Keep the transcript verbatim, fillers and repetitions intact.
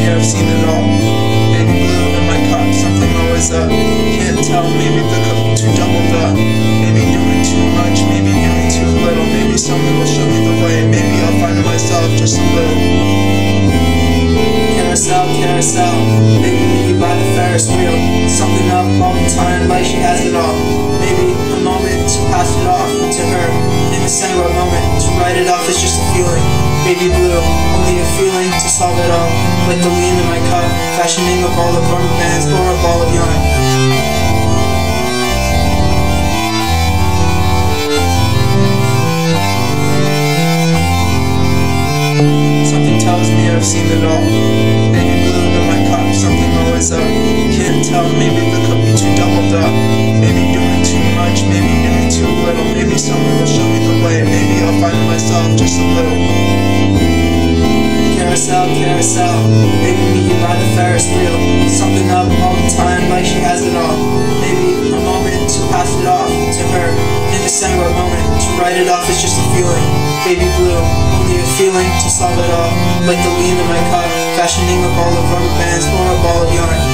me, I've seen it all. Baby blue in my cup, something always up. Can't tell, maybe the cup too doubled up. Maybe doing too much, maybe doing too little. Maybe someone will show me the way, maybe I'll find it myself just a little. Carousel, carousel, maybe me by the Ferris wheel. Something up all the time, like she has it all. Maybe a moment to pass it off to her. In the center of a moment, to write it off is just a feeling. Baby blue, only a feeling to solve it all. Like the lean in my cup, fashioning a ball of rubber bands or a ball of yarn. Something tells me I've seen it all. Baby blue in my cup, something always up. Can't tell, maybe the cup be too doubled up. Maybe doing too much, maybe doing too little. Maybe someone will show me the way, maybe I'll find it myself just a little. Carousel, carousel, maybe me by the Ferris wheel. Something up all the time, like she has it all. Maybe a moment to pass it off to her. In the center of a moment, to write it off is just a feeling. Baby blue, only a feeling to solve it all. Like the lean in my cup, fashioning a ball of rubber bands or a ball of yarn.